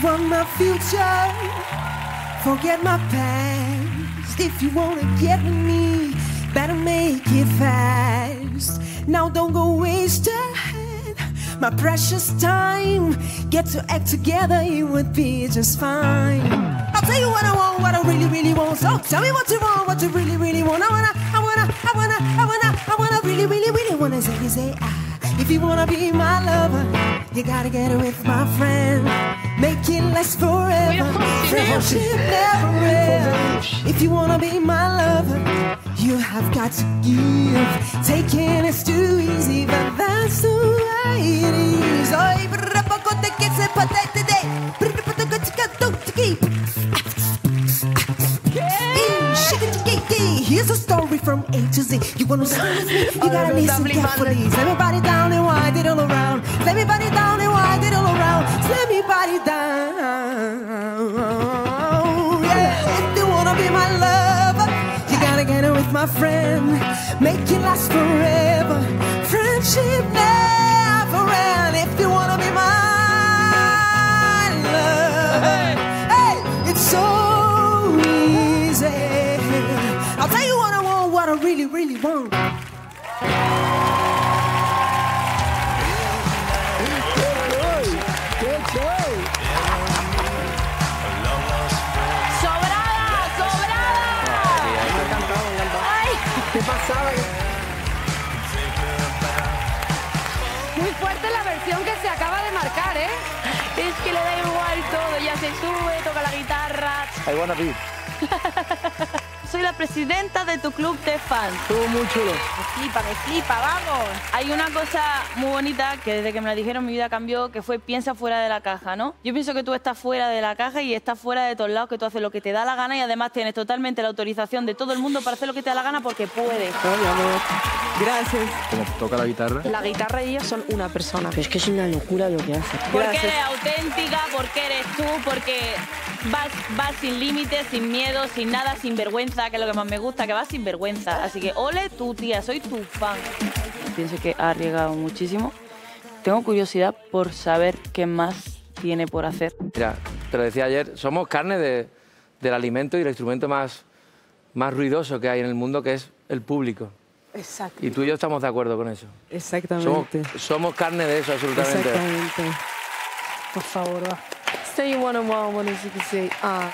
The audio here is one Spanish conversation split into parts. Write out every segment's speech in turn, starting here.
want my future, forget my past. If you wanna get with me, better make it fast. Now don't go waste my precious time. Get to act together, it would be just fine. I'll tell you what I want, what I really, really want. So tell me what you want, what you really, really want. I wanna really, really, really wanna say ah. If you wanna be my lover, you gotta get it with my friend. Make it last forever. Friendship never ends. If you wanna be my lover, you have got to give. Taking is too easy, but that's the way it is. Here's a story from A to Z. You wanna stay with me? You gotta listen carefully. Slam your body down and wind it all around. Slam your body down and wind it all around. Slam your body down. Yeah. If you wanna be my lover, you gotta get it with my friend. Make it last forever. Friendship never ends. If you wanna be my lover, hey, it's so easy. I'll tell you what I want, what I really, really want. ¡Sobrada! ¡Sobrada! Me encantó. ¡Ay! ¿Qué pasaba? Muy fuerte la versión que se acaba de marcar, ¿eh? Es que le da igual todo, ya se sube, toca la guitarra. I wanna be. Soy la presidenta de tu club de fans. Estuvo muy chulo. Me flipa, vamos. Hay una cosa muy bonita que desde que me la dijeron mi vida cambió, que fue piensa fuera de la caja, ¿no? Yo pienso que tú estás fuera de la caja y estás fuera de todos lados, que tú haces lo que te da la gana y además tienes totalmente la autorización de todo el mundo para hacer lo que te da la gana porque puedes. Ay, amor. Gracias. Como toca la guitarra. La guitarra y ella son una persona. Pero es que es una locura lo que hace. Porque Gracias. eres auténtica, porque eres tú, porque vas sin límites, sin miedo, sin nada, sin vergüenza, que es lo que más me gusta, que vas sin vergüenza. Así que ole tú, tía, soy tu fan. Pienso que ha arriesgado muchísimo. Tengo curiosidad por saber qué más tiene por hacer. Mira, te lo decía ayer, somos carne del alimento y el instrumento más ruidoso que hay en el mundo, que es el público. Exacto. Y tú y yo estamos de acuerdo con eso. Exactamente. Somos carne de eso, absolutamente. Exactamente. Por favor, va. Say one on one as you can say.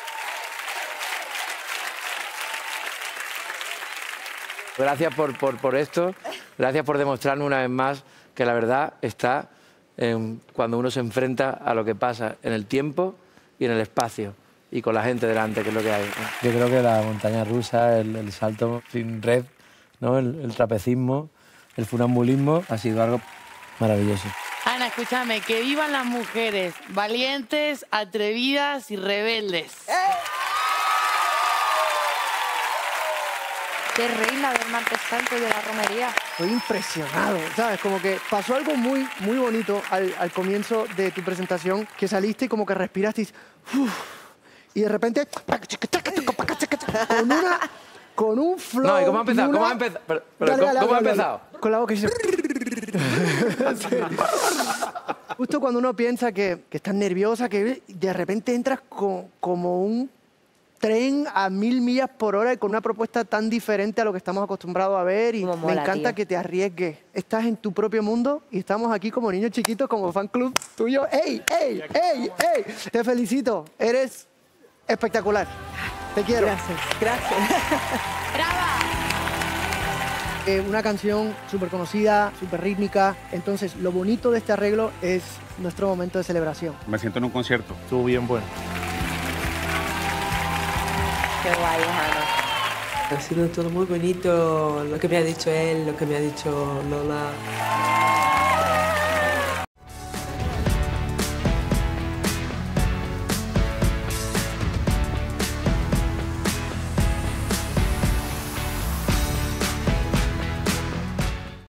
Gracias por esto, gracias por demostrarnos una vez más que la verdad está cuando uno se enfrenta a lo que pasa en el tiempo y en el espacio y con la gente delante, que es lo que hay, ¿no? Yo creo que la montaña rusa, el salto sin red, ¿no? El trapecismo, el funambulismo ha sido algo maravilloso. Ana, escúchame, que vivan las mujeres valientes, atrevidas y rebeldes. Qué reina del martes santo y de la romería. Estoy impresionado, ¿sabes? Como que pasó algo muy, muy bonito al comienzo de tu presentación, que saliste y como que respiraste y de repente con un flow. No, ¿y cómo ha empezado? ¿Cómo ha empezado? Con la boca y sí. Justo cuando uno piensa que estás nerviosa, que de repente entras como un tren a 1000 millas por hora y con una propuesta tan diferente a lo que estamos acostumbrados a ver y Mola, me encanta tío. que te arriesgues. Estás en tu propio mundo y estamos aquí como niños chiquitos, como fan club tuyo. ¡Ey, ey, ey, ey! Te felicito, eres espectacular. Te quiero. Gracias. ¡Brava! Una canción súper conocida, súper rítmica. Entonces, lo bonito de este arreglo es nuestro momento de celebración. Me siento en un concierto. Estuvo bien bueno. Qué guay, Ana. Ha sido todo muy bonito, lo que me ha dicho él, lo que me ha dicho Lola.